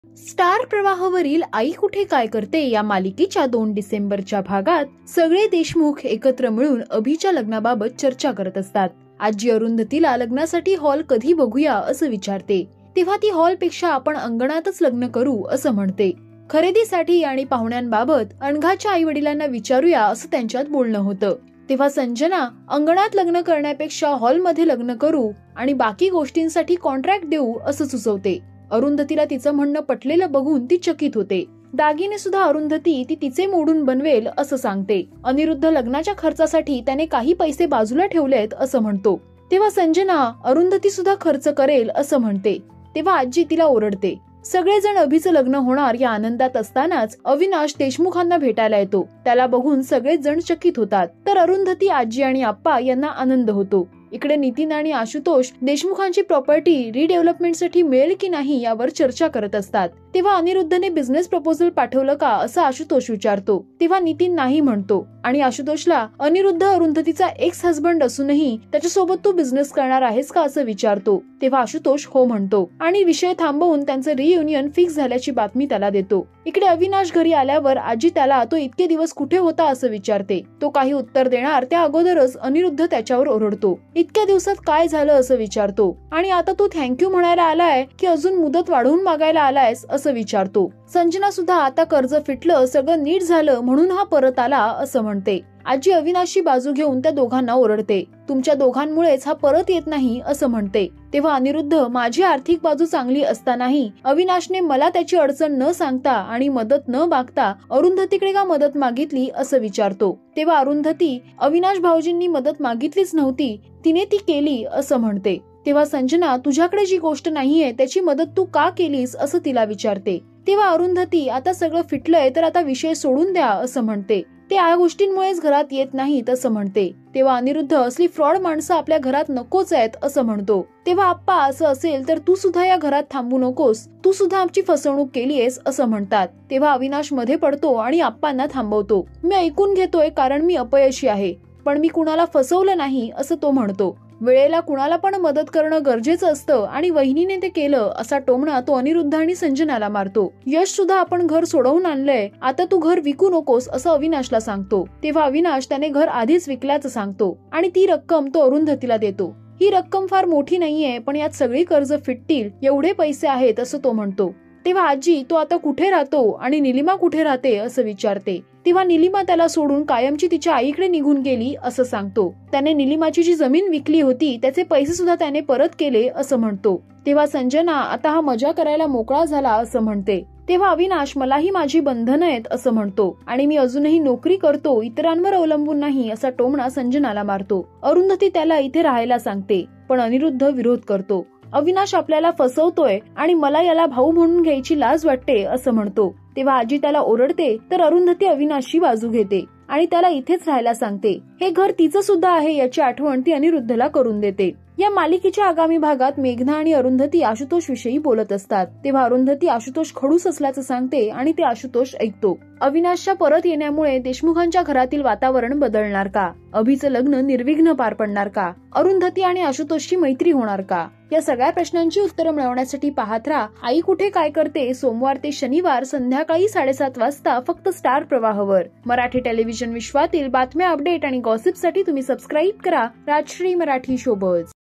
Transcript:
Star प्रवाहावरील आई कुठे काय करते या मालिकेच्या 2 डिसेंबरच्या भागात सगळे देशमुख एकत्र मिळून अभिच्या लग्नाबाबत चर्चा करत असतात। आजी अरुंधतीला लग्नासाठी हॉल कधी बघूया असं विचारते, तेव्हा ती हॉल पेक्षा आपण अंगणातच लग्न करू असं म्हणते। खरेदीसाठी आणि पाहुण्यांबाबत अनघाच्या आई वडिलांना विचारूया असं त्यांच्यात बोलणं होतं। तेव्हा संजना अंगणात लग्न करण्यापेक्षा हॉलमध्ये लग्न करू आणि बाकी गोष्टींसाठी कॉन्ट्रॅक्ट देऊ असं सुचवते। अरुंधतीला तिचं म्हणणं पटलेलं बघून ती चकित होते। दागिने सुद्धा अरुंधती ती तिचे मोडून बनवेल असं सांगते। अनिरुद्ध लग्नाच्या खर्चासाठी त्याने काही पैसे बाजूला ठेवलेत असं म्हणतो। तेव्हा संजना अरुंधती सुद्धा खर्च करेल असं म्हणते। तेव्हा आजी तिला ओरडते। सगळेजण अभिचं लग्न होणार या आनंदात असतानाच अविनाश देशमुखांना भेटायला येतो। त्याला बघून सगळेच जण चकित होतात, तर अरुंधती, आजी आणि आप्पा यांना आनंद होतो। इकडे नितीन आणि आशुतोष देशमुखांची प्रॉपर्टी रिडेव्हलपमेंटसाठी मिळेल की नाही यावर चर्चा करत असतात। तेव्हा अनिरुद्धने बिझनेस प्रपोजल पाठवलं का असं आशुतोष विचारतो। तेव्हा नितीन नाही म्हणतो आणि आशुतोषला अनिरुद्ध अरुंधतीचा एक्स हजबंड असूनही त्याच्यासोबत तू बिझनेस करणार आहेस का असं विचारतो। तेव्हा आशुतोष हो म्हणतो आणि विषय थांबवून त्यांचं रियुनियन फिक्स झाल्याची बातमी त्याला देतो। इकडे अविनाश घरी आल्यावर आजी त्याला तो इतके दिवस कुठे होता असं विचारते। तो काही उत्तर देणार त्या अगोदरच अनिरुद्ध त्याच्यावर ओरडतो। इतक्या दिवसात काय झालं असं विचारतो आणि आता तू थँक्यू म्हणायला आलाय की अजून मुदत वाढवून मागायला आलायस असं विचारतो। संजना सुद्धा आता कर्ज फिटलं, सगळं नीट झालं म्हणून हा परत आला असं म्हणते। आजी अविनाशची बाजू घेऊन त्या दोघांना ओरडते, तुमच्या दोघांमुळेच हा परत येत नाही असं म्हणते। तेव्हा अनिरुद्ध, माझी आर्थिक बाजू चांगली असतानाही अविनाशने मला त्याची अडचण न सांगता आणि मदत न मागता अरुंधतीकडे का मदत मागितली असं विचारतो। तेव्हा अरुंधती, अविनाश भाऊजींनी मदत मागितलीच नव्हती, तिने ती केली असं म्हणते। तेव्हा संजना, तुझ्याकडे जी गोष्ट नाहीये त्याची मदत तू का केलीस असं तिला विचारते। तेव्हा अरुंधती, आता सगळं फिटलंय तर आता विषय सोडून द्या असं म्हणते। ते या गोष्टींमुळेच घरात येत नाहीत असं म्हणते। तेव्हा अनिरुद्ध, असली फ्रॉड माणसं आपल्या घरात नकोच आहेत असं म्हणतो। तेव्हा आप्पा, असं असेल तर तू सुद्धा या घरात थांबू नकोस, तू सुद्धा आमची फसवणूक केलीयस असं म्हणतात। तेव्हा अविनाश मध्ये पडतो आणि आप्पांना थांबवतो। मी ऐकून घेतोय कारण मी अपयशी आहे, पण मी कुणाला फसवलं नाही असं तो म्हणतो। वेळेला कुणाला पण मदत करणं गरजेचं असतं आणि वहिनीने ते केलं असा टोमणा तो अनिरुद्ध आणि संजनाला मारतो। यश सुद्धा आपण घर सोडवून आणलंय, आता तू घर विकू नकोस असं अविनाशला सांगतो। तेव्हा अविनाश त्याने घर आधीच विकल्याचं सांगतो आणि ती रक्कम तो अरुंधतीला देतो। ही रक्कम फार मोठी नाहीये, पण यात सगळी कर्ज फिटतील एवढे पैसे आहेत असं तो म्हणतो। तेव्हा आजी, तो आता कुठे राहतो आणि निलिमा कुठे राहते असं विचारते। तेव्हा निलिमा त्याला सोडून कायमची तिच्या आईकडे निघून गेली असं सांगतो। त्याने निलिमाची जी जमीन विकली होती त्याचे पैसे सुद्धा त्याने परत केले असं म्हणतो। तेव्हा संजना, आता हा मजा करायला मोकळा झाला असं म्हणते। तेव्हा अविनाश, मलाही माझी बंधनं आहेत असं म्हणतो आणि मी अजूनही नोकरी करतो, इतरांवर अवलंबून नाही असा टोमणा संजनाला मारतो। अरुंधती त्याला इथे राहायला सांगते, पण अनिरुद्ध विरोध करतो। अविनाश आपल्याला फसवतोय आणि मला याला भाऊ म्हणून घ्यायची लाज वाटते असं म्हणतो। तेव्हा आजी त्याला ओरडते, तर अरुंधती अविनाशची बाजू घेते आणि त्याला इथेच राहायला सांगते। हे घर तिचं सुद्धा आहे याची आठवण ती अनिरुद्धला करून देते। या मालिकेच्या आगामी भागात मेघना आणि अरुंधती आशुतोष विषयी बोलत असतात। तेव्हा अरुंधती आशुतोष खडूस असल्याचं सांगते आणि ते आशुतोष ऐकतो। अविनाशच्या परत येण्यामुळे देशमुखांच्या घरातील वातावरण बदलणार का? अभिचं लग्न निर्विघ्न पार पडणार का? अरुंधती आणि आशुतोषची मैत्री होणार का? या सगळ्या प्रश्नांची उत्तरं मिळवण्यासाठी पाहत राहा आई कुठे काय करते, सोमवार ते शनिवार संध्याकाळी 7:30 वाजता फक्त स्टार प्रवाहावर। मराठी टेलिव्हिजन विश्वातील बातम्या, अपडेट आणि गॉसिपसाठी तुम्ही सबस्क्राईब करा राजश्री मराठी शोबज।